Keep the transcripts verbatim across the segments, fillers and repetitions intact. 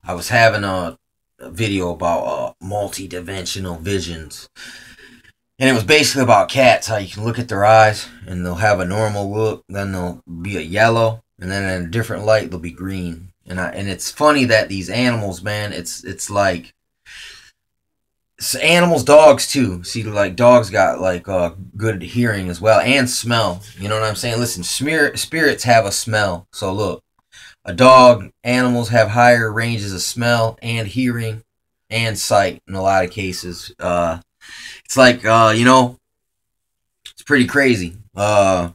I was having a, a video about uh, multi-dimensional visions, and it was basically about cats. How you can look at their eyes, and they'll have a normal look, then they'll be a yellow, and then in a different light they'll be green. And I, and it's funny that these animals, man, it's it's like it's animals, dogs too. See, like dogs got like uh, good hearing as well and smell. You know what I'm saying? Listen, smear, spirits have a smell. So look, a dog, animals have higher ranges of smell and hearing and sight in a lot of cases. Uh, it's like, uh, you know, it's pretty crazy. Uh,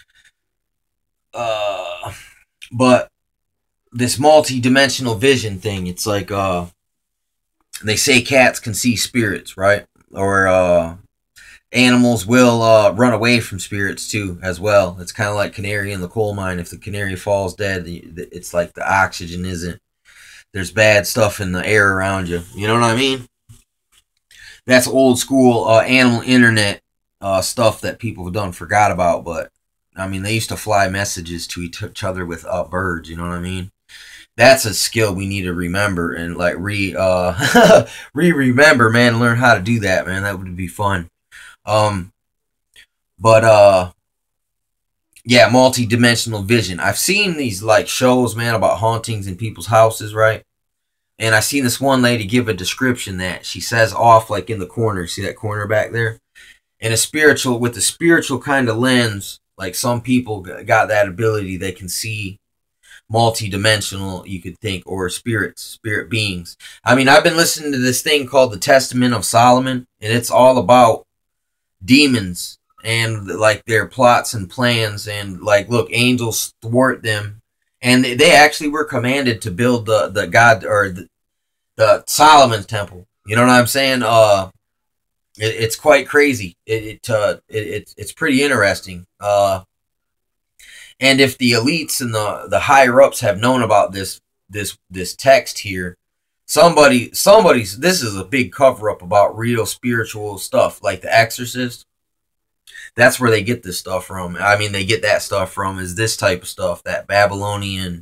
uh, but this multi-dimensional vision thing, it's like, uh, they say cats can see spirits, right? Or, uh, animals will uh, run away from spirits too, as well. It's kind of like canary in the coal mine. If the canary falls dead, it's like the oxygen isn't. There's bad stuff in the air around you. You know what I mean? That's old school uh, animal internet uh, stuff that people have done forgot about. But I mean, they used to fly messages to each other with uh, birds. You know what I mean? That's a skill we need to remember and like re uh re remember, man. Learn how to do that, man. That would be fun. Um, but uh, yeah, multi-dimensional vision. I've seen these like shows, man, about hauntings in people's houses, right? And I seen this one lady give a description that she says off like in the corner. See that corner back there? And a spiritual with the spiritual kind of lens, like some people got that ability. They can see multi-dimensional, you could think, or spirits, spirit beings. I mean, I've been listening to this thing called the Testament of Solomon, and it's all about demons and like their plots and plans, and like, look, angels thwart them, and they, they actually were commanded to build the the god or the, the Solomon's temple. You know what I'm saying? Uh, it, it's quite crazy. It it, uh, it it it's pretty interesting. Uh, and if the elites and the the higher ups have known about this this this text here, somebody somebody's this is a big cover up about real spiritual stuff like the Exorcist. That's where they get this stuff from. I mean, they get that stuff from is this type of stuff, that Babylonian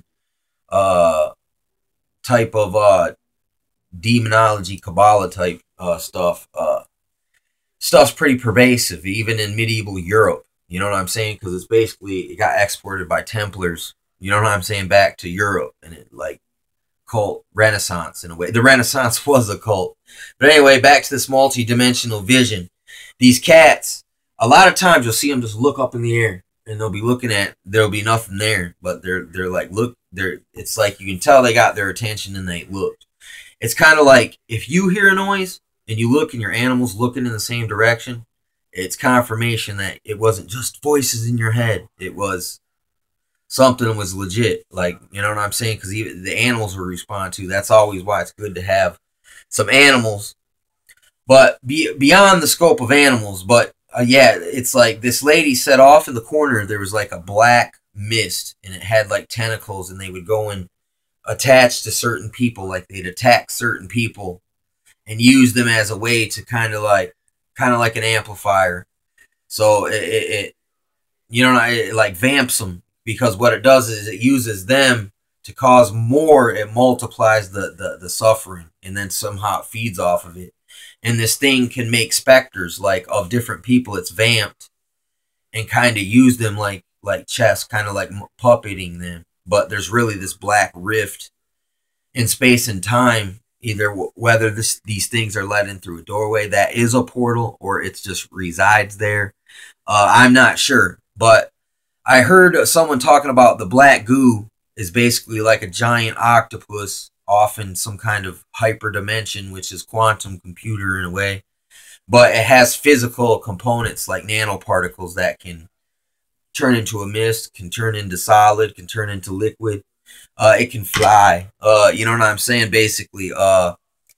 uh type of uh demonology, Kabbalah type uh stuff. Uh stuff's pretty pervasive even in medieval Europe. You know what I'm saying? Because it's basically it got exported by Templars. You know what I'm saying? Back to Europe, and it like cult renaissance in a way. The Renaissance was a cult. But anyway, back to this multi-dimensional vision. These cats, a lot of times you'll see them just look up in the air, and they'll be looking at, there'll be nothing there, but they're they're like, look, they're it's like you can tell they got their attention and they looked. It's kind of like if you hear a noise and you look and your animal's looking in the same direction, it's confirmation that it wasn't just voices in your head. It was something was legit. Like, you know what I'm saying? Because the animals will respond to. That's always why it's good to have some animals. But be, beyond the scope of animals, but uh, yeah, it's like this lady said off in the corner, there was like a black mist, and it had like tentacles, and they would go and attach to certain people. Like they'd attack certain people and use them as a way to kind of like, kind of like an amplifier. So it, it, it you know, it like vamps them, because what it does is it uses them to cause more. It multiplies the, the, the suffering, and then somehow it feeds off of it. And this thing can make specters like of different people. It's vamped and kind of use them like like chess, kind of like puppeting them. But there's really this black rift in space and time. Either whether this, these things are let in through a doorway that is a portal, or it just resides there. Uh, I'm not sure, but I heard someone talking about the black goo is basically like a giant octopus off in some kind of hyper dimension, which is quantum computer in a way. But it has physical components like nanoparticles that can turn into a mist, can turn into solid, can turn into liquid. Uh, it can fly. Uh, you know what I'm saying? Basically, uh,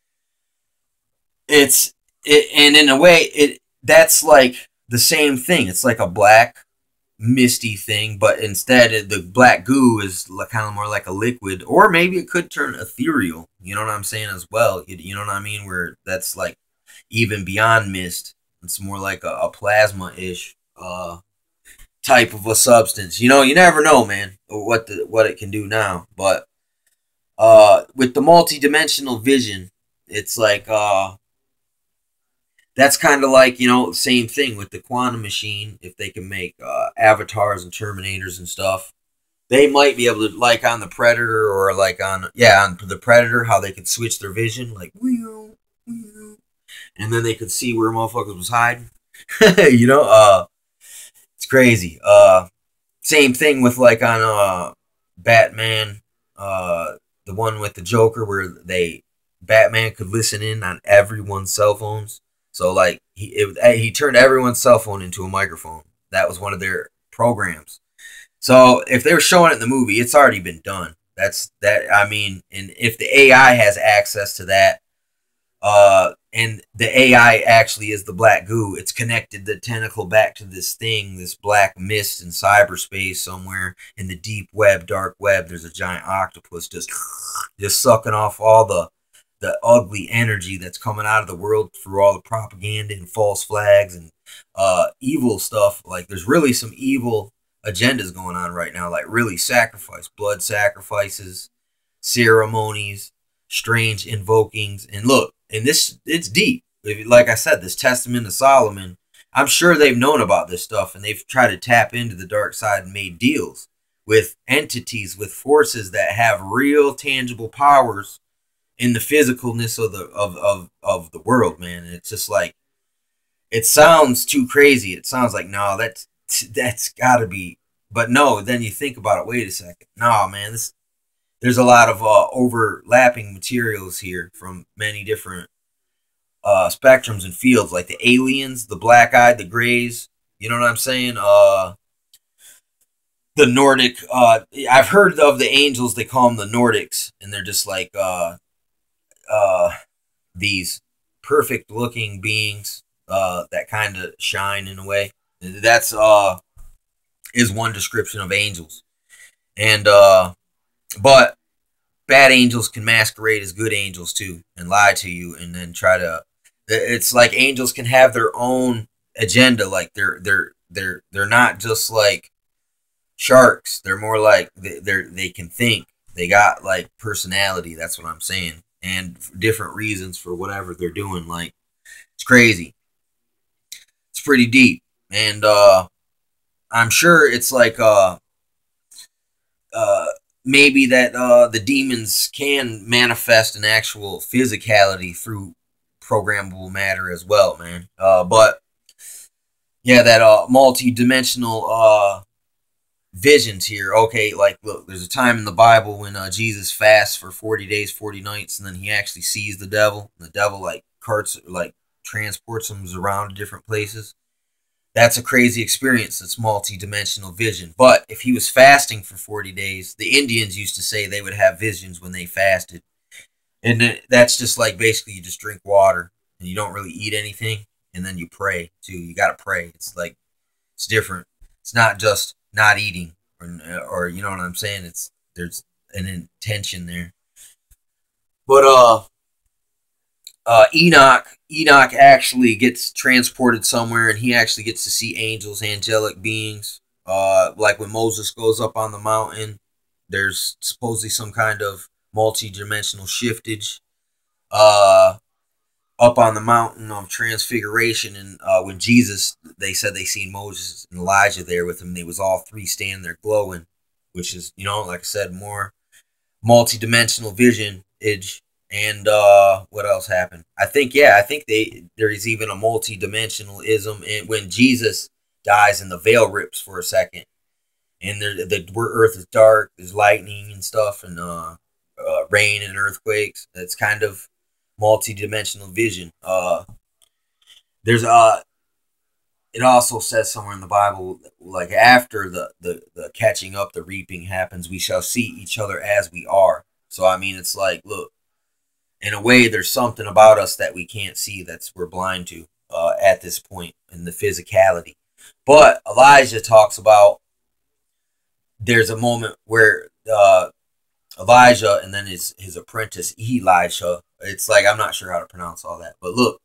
it's it, and in a way, it that's like the same thing. It's like a black misty thing, but instead the black goo is kind of more like a liquid, or maybe it could turn ethereal. You know what I'm saying as well. You, you know what I mean? Where that's like even beyond mist. It's more like a, a plasma-ish uh, type of a substance. You know, you never know, man, what the what it can do now. But Uh, with the multi-dimensional vision, it's like uh, that's kind of like, you know, same thing with the quantum machine. If they can make uh, avatars and Terminators and stuff, they might be able to, like on the Predator, or like on, yeah, on the Predator, how they could switch their vision, like, and then they could see where motherfuckers was hiding. you know, uh, it's crazy. Uh, same thing with like on uh, Batman, uh, the one with the Joker, where they Batman could listen in on everyone's cell phones. So like he it, he turned everyone's cell phone into a microphone. That was one of their programs. So if they were showing it in the movie, it's already been done. That's that. I mean, and if the A I has access to that, uh, and the A I actually is the black goo, it's connected the tentacle back to this thing, this black mist in cyberspace somewhere in the deep web, dark web. There's a giant octopus just just sucking off all the the ugly energy that's coming out of the world through all the propaganda and false flags and uh, evil stuff. Like there's really some evil agendas going on right now, like really sacrifice, blood sacrifices, ceremonies, strange invokings. And look, and this, it's deep. Like I said, this Testament of Solomon, I'm sure they've known about this stuff, and they've tried to tap into the dark side and made deals with entities, with forces that have real tangible powers in the physicalness of the of, of, of the world, man. And it's just like, it sounds too crazy. It sounds like, no, that's that's gotta be, but no, then you think about it, wait a second. No, man, this there's a lot of uh, overlapping materials here from many different uh, spectrums and fields, like the aliens, the black-eyed, the grays, you know what I'm saying? Uh, the Nordic, uh, I've heard of the angels, they call them the Nordics, and they're just like uh, uh, these perfect-looking beings uh, that kind of shine in a way. That's uh, is one description of angels. And uh, but bad angels can masquerade as good angels too, and lie to you, and then try to. It's like angels can have their own agenda. Like they're they're they're they're not just like sharks. They're more like they're they can think. They got like personality. That's what I'm saying, and different reasons for whatever they're doing. Like it's crazy. It's pretty deep, and uh, I'm sure it's like uh, uh. maybe that uh, the demons can manifest an actual physicality through programmable matter as well, man. Uh, but yeah, that uh, multi-dimensional uh, visions here. Okay, like look, there's a time in the Bible when uh, Jesus fasts for forty days, forty nights, and then he actually sees the devil. And the devil like carts, like transports him around to different places. That's a crazy experience. It's multi-dimensional vision. But if he was fasting for forty days, the Indians used to say they would have visions when they fasted. And that's just like basically you just drink water and you don't really eat anything, and then you pray too. You got to pray. It's like, it's different. It's not just not eating or, or you know what I'm saying? It's, there's an intention there. But uh, uh, Enoch, Enoch actually gets transported somewhere, and he actually gets to see angels, angelic beings. Uh, like when Moses goes up on the mountain, there's supposedly some kind of multi-dimensional shiftage uh, up on the mountain of transfiguration. And uh, when Jesus, they said they seen Moses and Elijah there with him. They was all three standing there glowing, which is, you know, like I said, more multi-dimensional vision. And uh, what else happened? I think, yeah, I think they there is even a multi-dimensionalism in when Jesus dies and the veil rips for a second, and there, the earth is dark, there's lightning and stuff, and uh, uh, rain and earthquakes. That's kind of multi-dimensional vision. Uh, there's uh, it also says somewhere in the Bible, like after the, the, the catching up, the reaping happens, we shall see each other as we are. So, I mean, it's like, look, in a way, there's something about us that we can't see, that's we're blind to uh, at this point in the physicality. But Elijah talks about there's a moment where uh, Elijah and then his, his apprentice, Elisha, it's like, I'm not sure how to pronounce all that. But look,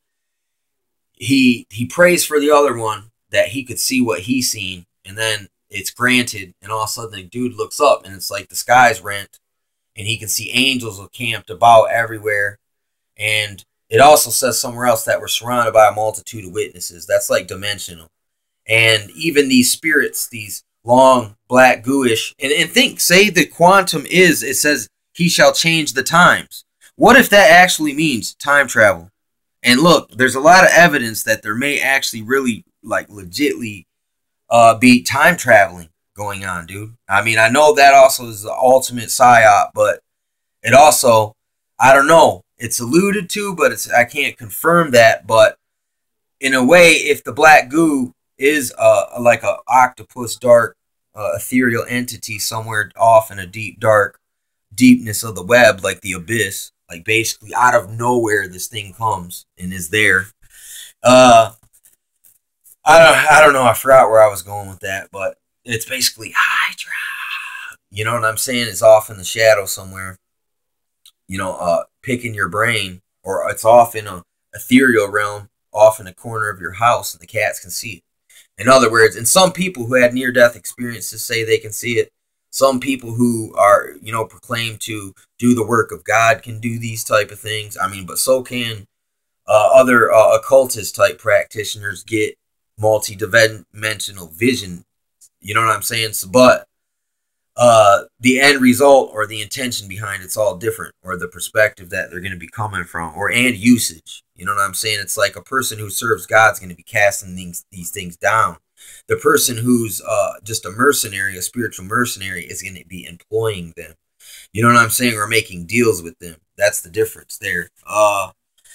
he he prays for the other one that he could see what he's seen, and then it's granted, and all of a sudden the dude looks up, and it's like the sky's rent, and he can see angels camped about everywhere. And it also says somewhere else that we're surrounded by a multitude of witnesses. That's like dimensional. And even these spirits, these long, black, gooish, and, and think, say the quantum is, it says, he shall change the times. What if that actually means time travel? And look, there's a lot of evidence that there may actually really, like, legitly uh, be time traveling going on, dude. I mean, I know that also is the ultimate psyop, but it also, I don't know, it's alluded to, but it's I can't confirm that. But in a way, if the black goo is uh, like a octopus, dark, uh, ethereal entity somewhere off in a deep, dark deepness of the web, like the abyss, like basically out of nowhere, this thing comes and is there. Uh, I don't, I don't know. I forgot where I was going with that, but it's basically Hydra. You know what I'm saying? It's off in the shadow somewhere. You know, uh, picking your brain, or it's off in a ethereal realm, off in a corner of your house, and the cats can see it. In other words, and some people who had near-death experiences say they can see it. Some people who are, you know, proclaimed to do the work of God can do these type of things. I mean, but so can uh, other uh, occultist type practitioners get multi-dimensional vision. You know what I'm saying? So, but uh, the end result or the intention behind it's all different, or the perspective that they're going to be coming from, or and usage. You know what I'm saying? It's like a person who serves God's going to be casting these these things down. The person who's uh, just a mercenary, a spiritual mercenary, is going to be employing them. You know what I'm saying? Or making deals with them. That's the difference there. Uh,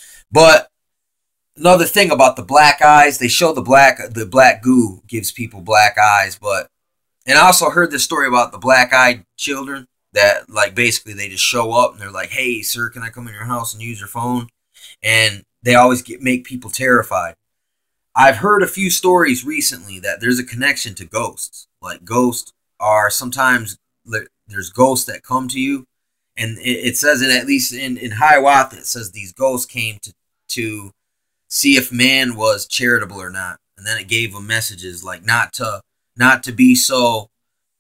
but another thing about the black eyes, they show the black the black goo gives people black eyes, but and I also heard this story about the black-eyed children that, like, basically they just show up and they're like, hey, sir, can I come in your house and use your phone? And they always get make people terrified. I've heard a few stories recently that there's a connection to ghosts. Like, ghosts are sometimes, there's ghosts that come to you. And it, it says, it, at least in, in Hiawatha, it says these ghosts came to, to see if man was charitable or not. And then it gave them messages, like, not to... not to be so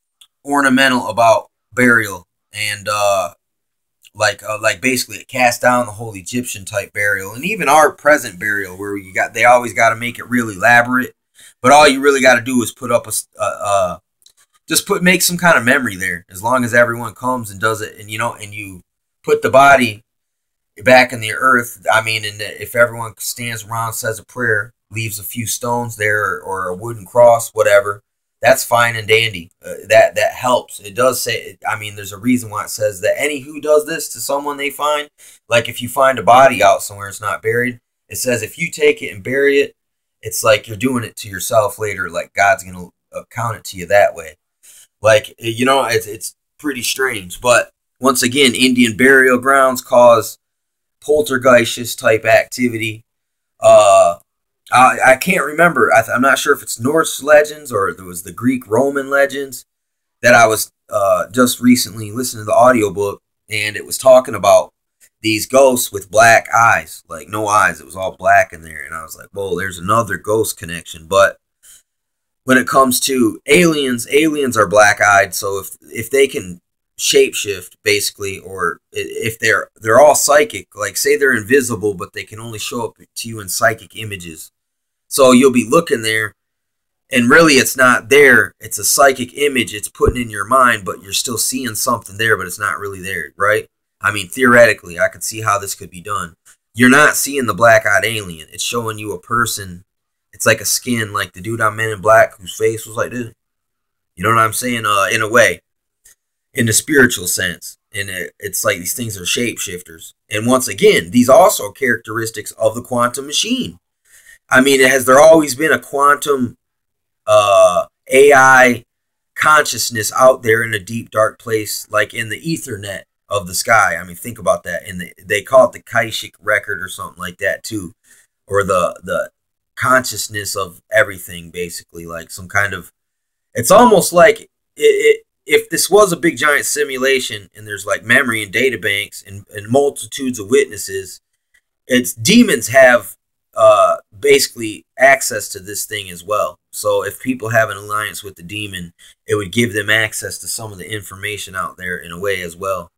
ornamental about burial, and uh, like uh, like basically it cast down the whole Egyptian type burial, and even our present burial, where you got they always got to make it really elaborate, but all you really got to do is put up a uh, uh, just put make some kind of memory there, as long as everyone comes and does it, and you know, and you put the body back in the earth. I mean, and if everyone stands around, says a prayer, leaves a few stones there, or a wooden cross, whatever. That's fine and dandy. Uh, that that helps. It does say, I mean, there's a reason why it says that any who does this to someone they find, like if you find a body out somewhere it's not buried, it says if you take it and bury it, it's like you're doing it to yourself later. Like God's going to account it to you that way. Like, you know, it's, it's pretty strange. But once again, Indian burial grounds cause poltergeist type activity. Uh... Uh, I can't remember. I I'm not sure if it's Norse legends or there was the Greek Roman legends that I was uh, just recently listening to the audiobook, and it was talking about these ghosts with black eyes, like no eyes. It was all black in there, and I was like, whoa, there's another ghost connection. But when it comes to aliens, aliens are black-eyed, so if if they can shapeshift, basically, or if they're they're all psychic, like say they're invisible, but they can only show up to you in psychic images. So you'll be looking there, and really it's not there. It's a psychic image. It's putting in your mind, but you're still seeing something there, but it's not really there, right? I mean, theoretically, I could see how this could be done. You're not seeing the black-eyed alien. It's showing you a person. It's like a skin, like the dude on Men in Black, whose face was like this. You know what I'm saying? Uh, in a way, in the spiritual sense. And it, it's like these things are shapeshifters. And once again, these are also characteristics of the quantum machine. I mean, has there always been a quantum uh, A I consciousness out there in a deep, dark place, like in the Ethernet of the sky? I mean, think about that. And the, they call it the Akashic record or something like that too, or the the consciousness of everything, basically, like some kind of. It's almost like it, it, if this was a big giant simulation, and there's like memory and data banks and, and multitudes of witnesses. It's demons have. Uh, basically access to this thing as well. So if people have an alliance with the demon, it would give them access to some of the information out there in a way as well.